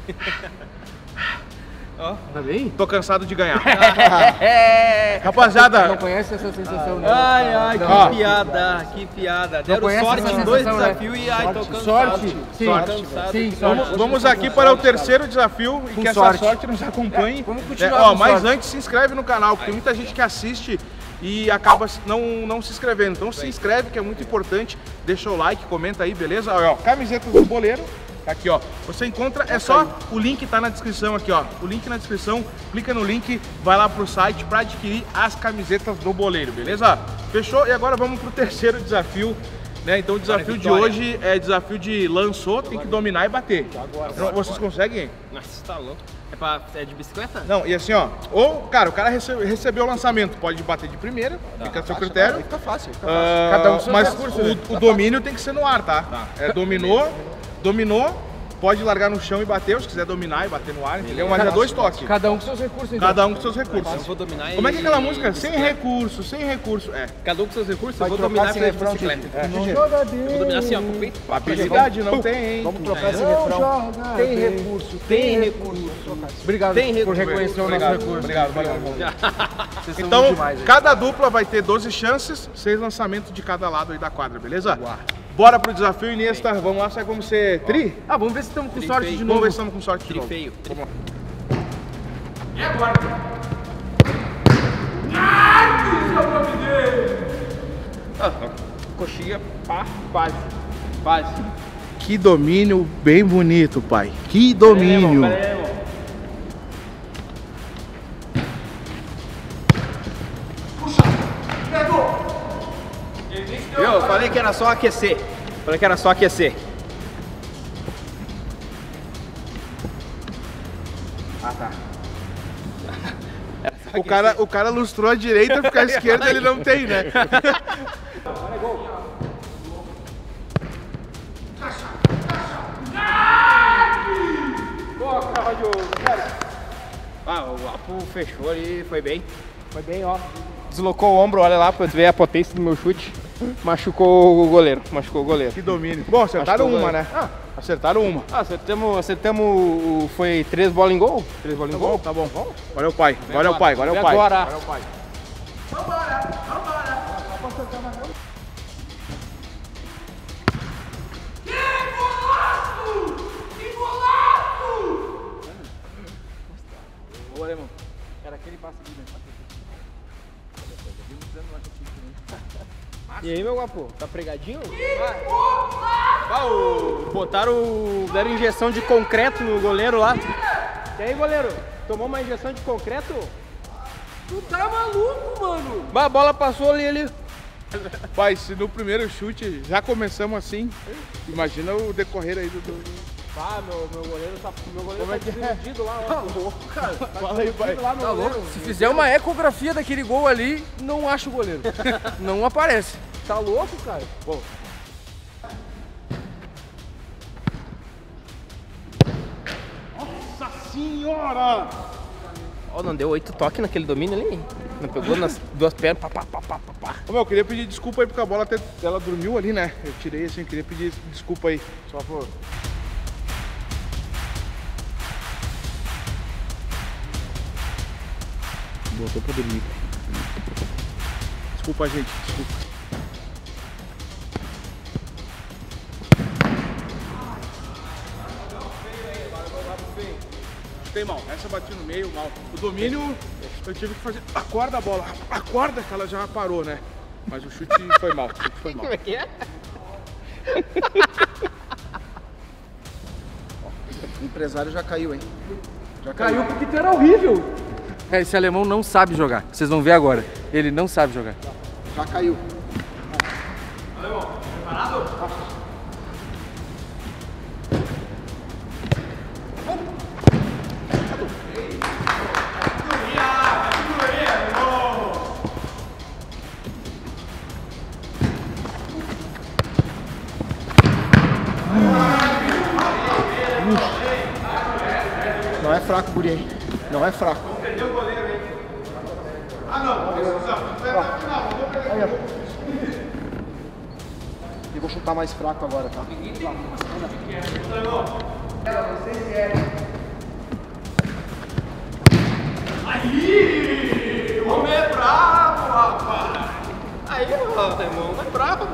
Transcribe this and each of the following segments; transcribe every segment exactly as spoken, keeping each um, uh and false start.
Ó, tá bem? Tô cansado de ganhar. É. Rapaziada, Não conhece essa sensação, né? Ai, ai, que Ó. piada, que piada. Deram conhece sorte essa em dois sensação, né? desafios e ai, tô cansado. Sorte? Sim, Tô sorte. cansado. Sim, vamos, sorte. vamos aqui para o terceiro desafio e Com que essa sorte. sorte nos acompanhe. É, vamos continuar É, ó, com mas sorte. antes se inscreve no canal, porque tem muita gente que assiste e acaba não, não se inscrevendo. Então se inscreve, que é muito importante. Deixa o like, comenta aí, beleza? Ó, ó, camiseta do boleiro. Aqui, ó, você encontra, é só, o link tá na descrição aqui, ó, o link na descrição, clica no link, vai lá pro site para adquirir as camisetas do boleiro, beleza? Fechou? E agora vamos pro terceiro desafio, né? Então o desafio de hoje é desafio de lançou, tem que dominar e bater. Então, vocês conseguem? Nossa, tá louco. É, pra, é de bicicleta? Não, e assim, ó, ou, cara, o cara recebe, recebeu o lançamento, pode bater de primeira, fica a seu critério. Fica fácil, fica Ah, fácil. Cada um com seus mas recursos, o, né? o domínio tem que ser no ar, tá? É, dominou, dominou, pode largar no chão e bater, se quiser dominar e bater no ar, entendeu? Mas é dois toques. Cada um com seus recursos, então. Cada um com seus recursos. Eu vou dominar e... Como é que é aquela música? Sem recurso, sem recurso. É. Cada um com seus recursos, Vai eu vou trocar dominar esse pela refrão, bicicleta. É. Eu vou dominar assim, ó, com o peito. Habilidade não tem. Vamos trocar esse refrão. Tem recurso, tem recurso. Obrigado Tem por recurso. reconhecer o nosso Obrigado, recurso. obrigado, valeu. Vocês são Então, demais, hein? cada dupla vai ter doze chances, seis lançamentos de cada lado aí da quadra, beleza? Bora pro desafio, Iniesta. Vamos lá, sai como ser tri? Ah, vamos ver se estamos com Tri sorte feio. de Vamos novo. ver se estamos com sorte de Tri novo. feio. Vamos lá. Coxinha, pá, base. Base. Que domínio bem bonito, pai. Que domínio. Pera aí, irmão. Viu? Eu falei que era só aquecer. Falei que era só aquecer. Ah, tá. O cara, o cara lustrou a direita porque a esquerda ele não tem, né? Pô, Claudio, ah, o Apo fechou ali, foi bem. Foi bem, ó. Deslocou o ombro, olha lá pra ver a potência do meu chute. Machucou o goleiro, machucou o goleiro. Que domínio. Bom, acertaram Acho que eu uma, vou- né? Ah, acertaram uma. Ah, acertamos, acertamos, o- foi três bolas em gol? Três bolas em Tá bom, gol? tá bom. Agora é o pai. Agora é o pai, agora é o Vem pai. agora. Agora é o pai. Ô, alemão. Era aquele passe aqui, né? E aí, meu guapo? Tá pregadinho? Ah, o- botaram, o- deram injeção de concreto no goleiro lá. E aí, goleiro? Tomou uma injeção de concreto? Tu tá maluco, mano? Bah, a bola passou ali, ali. Pai, se no primeiro chute já começamos assim, imagina o decorrer aí do... do... Ah, meu, meu goleiro tá, meu goleiro Como é tá que é? desiludido lá, ó. Tá louco, cara. Fala aí, pai. Lá, meu Tá goleiro. louco? Se fizer uma ecografia daquele gol ali, não acha o goleiro. Não aparece. Tá louco, cara? Bom. Nossa senhora! Ó, não deu oito toques naquele domínio ali? Não pegou nas duas pernas, pá, pá, pá, pá, pá, pá. Ô, meu, eu queria pedir desculpa aí porque a bola até, ela dormiu ali, né? Eu tirei assim, queria pedir desculpa aí. Só por... Botou pra dormir. Desculpa, gente, desculpa. Chutei mal, essa eu bati no meio, mal. O domínio, eu tive que fazer. Acorda a bola, acorda que ela já parou, né? Mas o chute foi mal, o chute foi mal. Como é que é? O empresário já caiu, hein? Já caiu porque tu era horrível. É, esse alemão não sabe jogar. Vocês vão ver agora. Ele não sabe jogar. Já caiu. Não é fraco, guri, hein? Não é fraco. Eu vou chutar mais fraco agora, tá?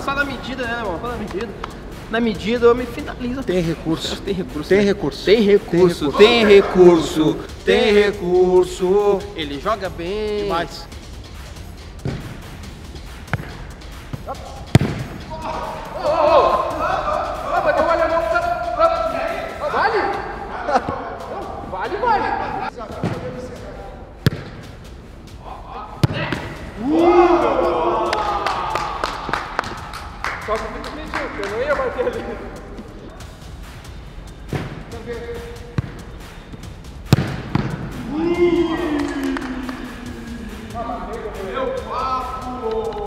só na medida, né, irmão? Só na medida. Na medida eu me finalizo. Tem recurso. Tem recurso. Tem né? recurso. Tem recurso. Tem recurso. Tem recurso. Ele joga bem. Demais. Vale, vale. Só que muito medíocre, eu não ia bater ali. Meu papo!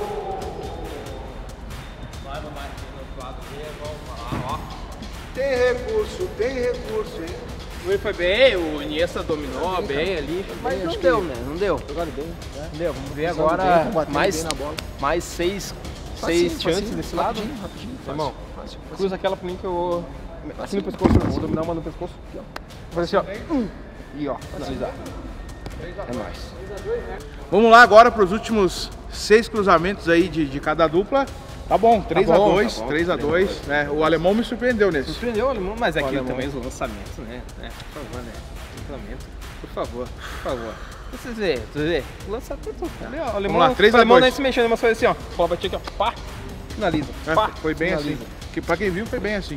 Vai, vai, vai. Do lado dele, vamos lá, ó. Tem recurso, tem recurso, hein? O Will foi bem, o Iniesta dominou bem, bem ali, mas não deu, né? Não deu. Jogaram bem, né? Não deu. Vamos ver Pisando agora bem, mais, bem na bola. mais seis, Facinho, seis chances facinho, desse lado. rapidinho, rapidinho, fácil, Irmão, fácil, fácil. cruza aquela pra mim que eu vou... Assim no pescoço, eu vou dominar uma no pescoço. Aqui, ó. Vou fazer assim, ó. E ó, finalizar. É nóis. Vamos lá agora para os últimos seis cruzamentos aí de, de cada dupla. Tá bom, três a dois, três a dois, né? O alemão me surpreendeu nesse. Surpreendeu o alemão, mas é que alemão. também os lançamentos, né? É, por favor, né? Lançamento, por favor, por favor. Vocês vê, vocês vê. Lançamento, ali, ó. O alemão, lá, três a o alemão dois. não é se mexendo, mas foi assim, ó. Bola batia aqui, ó. Pá, finaliza. É, Pá, foi bem finaliza. assim. Que, pra quem viu, foi bem assim.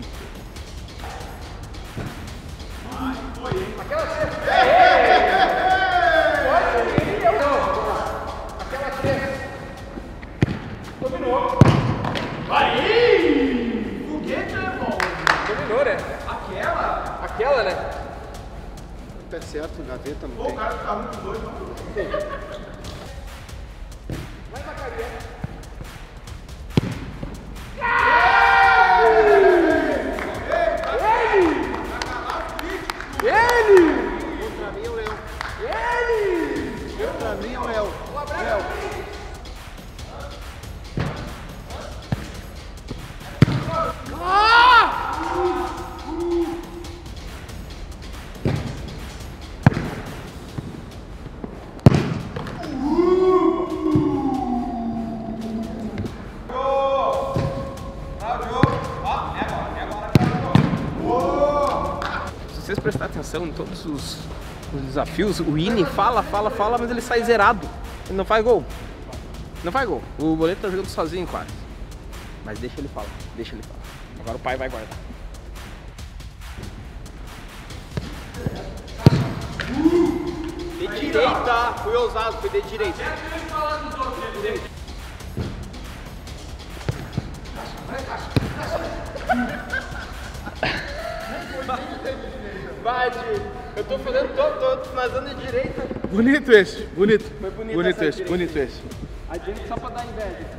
Dominou, né? Aquela? Aquela, né? Pé certo, gaveta, não tem. Tá muito doido. Contra mim é o Léo. Contra mim é o Léo. Léo. Se vocês prestarem atenção em todos os, os desafios, o Ini fala, fala, fala, mas ele sai zerado. Ele não faz gol. Não faz gol. O Boleto tá jogando sozinho quase. Mas deixa ele falar, deixa ele falar. Agora o pai vai guardar. De direita, fui ousado, fui de direita. Vai, tio. Eu tô fazendo todo, tô finalizando de direita. Bonito esse, bonito. Foi bonito Bonito essa esse, direita. bonito esse. A direita só pra dar inveja.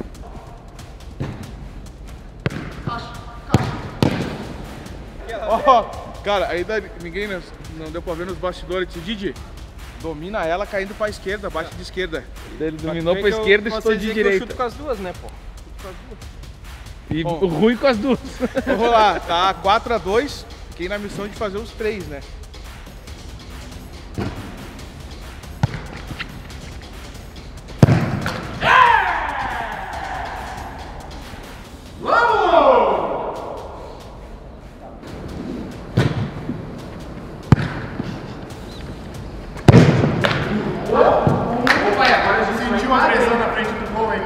Ó, cara, ainda ninguém não, não deu pra ver nos bastidores. Disse, Didi, domina ela caindo pra esquerda, bate de esquerda. Ele dominou pra esquerda e chutou de Eu direita. chuto com as duas, né, pô? Chuto com as duas. E Bom. ruim com as duas. Vamos lá, tá quatro a dois. Fiquei na missão de fazer os três, né? Sentiu a pressão na frente do gol, hein?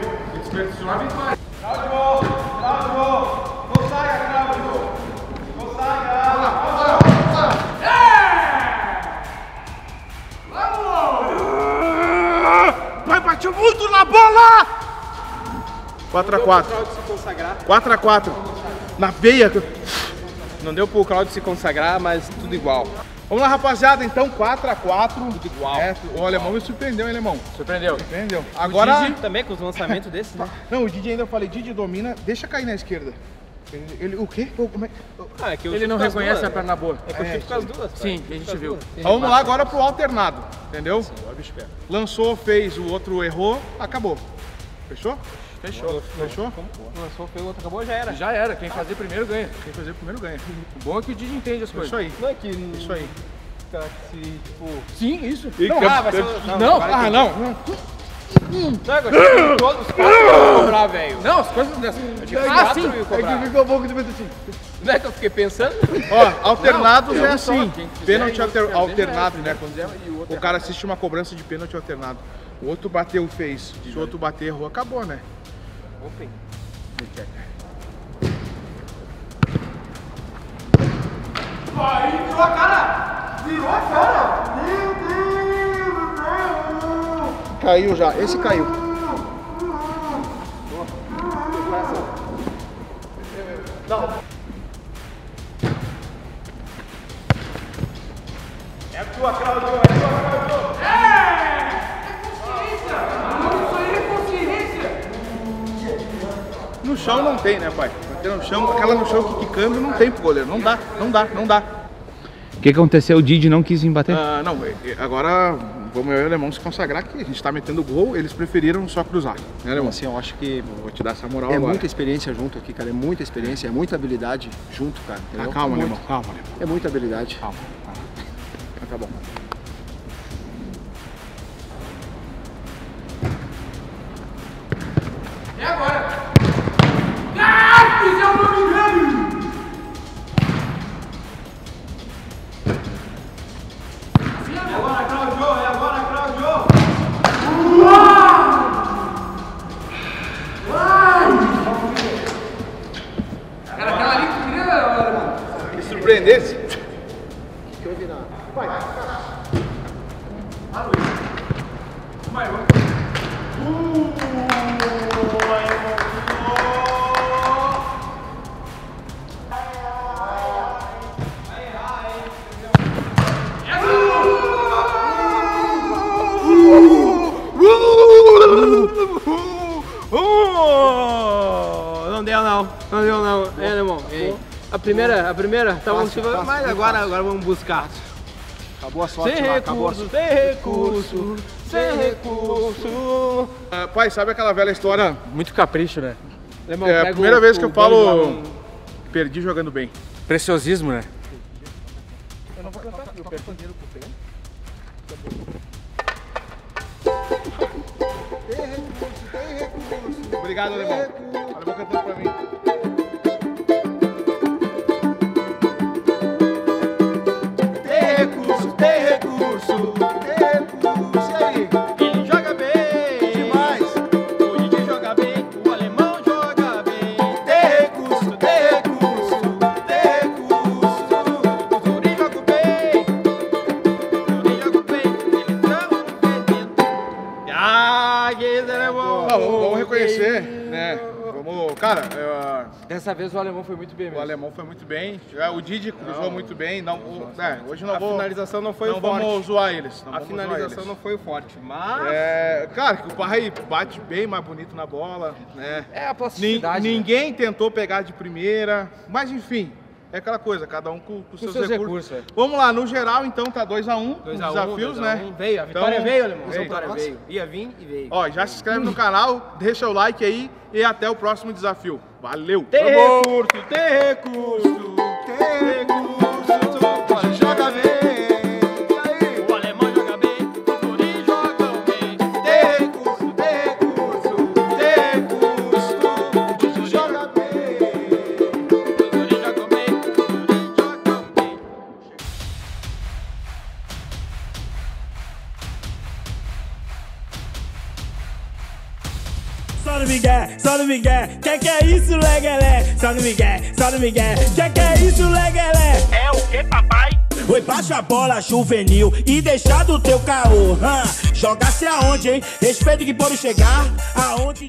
Vai, bateu muito na bola! quatro a quatro. Claudio se consagrar. quatro a quatro. Na veia. Não deu pro Claudio se consagrar, mas tudo igual. Vamos lá, rapaziada, então quatro a quatro. Tudo igual. É, o alemão me surpreendeu, hein, alemão? Surpreendeu. Surpreendeu. Agora. Didi também com os lançamentos desses, né? Não, o Didi ainda eu falei, Didi domina, deixa cair na esquerda. Ele, ele- o quê? Ô, como é? Ah, é que eu Ele chuto não com as reconhece duas, a perna boa. É que eu É, chuto com as duas. Sim, pai. a gente Com as viu. duas. Então, vamos lá agora pro alternado, entendeu? Lançou, fez, o outro errou, acabou. Fechou? Fechou. Fechou? Lançou, foi o outro, acabou, já era. Já era. Quem fazer primeiro ganha. Quem fazer primeiro ganha. O bom é que o Didi entende as coisas. Isso aí. Não é que... Isso aí. Cara, que se, tipo... Sim, isso. Não, Ah, vai ser... Não, agora Ah, entendi. não. não. Não, eu achei que todos os quatro iam cobrar, velho. Não, as coisas dessas. Ah, sim. É que ficou um pouco de medo assim. Não é que eu fiquei pensando? Ó, alternados Não, é eu assim. só, quem quiser, Pênalti eu alter, fazer, alternado, já é, né? quem quiser, e o Quando outro o cara assiste uma cobrança de pênalti alternado. O outro bateu, fez. Se o outro bater, errou, acabou, né? Opa. Aí, virou a cara! Virou a cara! Meu Deus do céu! Caiu já, esse caiu. É tua, Claudio! É tua, Claudio! É! No chão não tem, né, pai? Bater no chão, aquela no chão que câmbio não tem pro goleiro. Não dá, não dá, não dá. O que aconteceu? O Didi não quis vir bater? Ah, não, agora vamos eu e o Alemão se consagrar que a gente tá metendo gol, eles preferiram só cruzar. Né, Alemão? Assim, eu acho que Vou te dar essa moral é agora. muita experiência junto aqui, cara. É muita experiência, é muita habilidade junto, cara. Ah, Entendeu? calma, Muito. Alemão, calma, Alemão. É muita habilidade. Calma, calma. Mas tá bom. É agora! Ah, fizeram o nome dele! É agora, Claudio! É agora, Claudio! Cara, aquela ali que tu queria, mano. Me surpreendesse? Que eu vi na... Vai, Não deu não, não deu não. É, irmão. É. A primeira, a primeira, tá bom, Fácil, fácil, mas muito agora, fácil. agora vamos buscar. acabou a sorte Sem lá, acabou a recurso, sorte. sem recurso, sem recurso. Ah, pai, sabe aquela velha história? Muito capricho, né? Irmão, É a pega primeira o- vez que o eu falo bolo lá, perdi jogando bem. Preciosismo, né? Obrigado, Alemão. Alemão cantando pra mim. Tem recurso, tem recurso, tem recurso. E aí? Ele joga bem demais. O Didi joga bem, o alemão joga bem. Tem recurso, tem recurso, tem recurso. O Zuri joga bem, o Zuri joga bem. Eles estão perdendo. Ah, que isso é bom. Não, vamos, vamos reconhecer, né? Vamos, cara, é, Dessa vez o alemão foi muito bem o mesmo. alemão foi muito bem. É, o Didi cruzou muito bem. Não, o- é, hoje não A vou. finalização não foi não o forte. vamos zoar eles. Não A vamos zoar finalização eles. não foi o forte, mas... É, cara, que o Parraí bate bem mais bonito na bola, né? É a Nin- plasticidade. né? ninguém tentou pegar de primeira, mas enfim, é aquela coisa, cada um com, com seus, seus recursos. recursos, é. Vamos lá, no geral então tá dois a um, dois os a um, desafios, dois a né? um. Veio, a vitória Então, veio, alemão. A veio. vitória veio. Ia vir e veio. Ó, já se inscreve no canal, deixa o like aí e até o próximo desafio. Valeu! Tem Vamos! recurso, tem recurso, tem recurso. Olha, joga bem. O alemão joga bem, o Zuri joga bem. Tem recurso, tem recurso, tem recurso. O Didi joga bem. O Zuri joga bem, o Zuri joga bem. Só no Miguel, só no Miguel, que que é isso, leguelé? Só no Miguel, só no Miguel, que que é isso, leguelé? É o que, papai? Oi, baixa a bola juvenil e deixa do teu caô. Hã? Jogasse aonde, hein? Respeito que pode chegar aonde.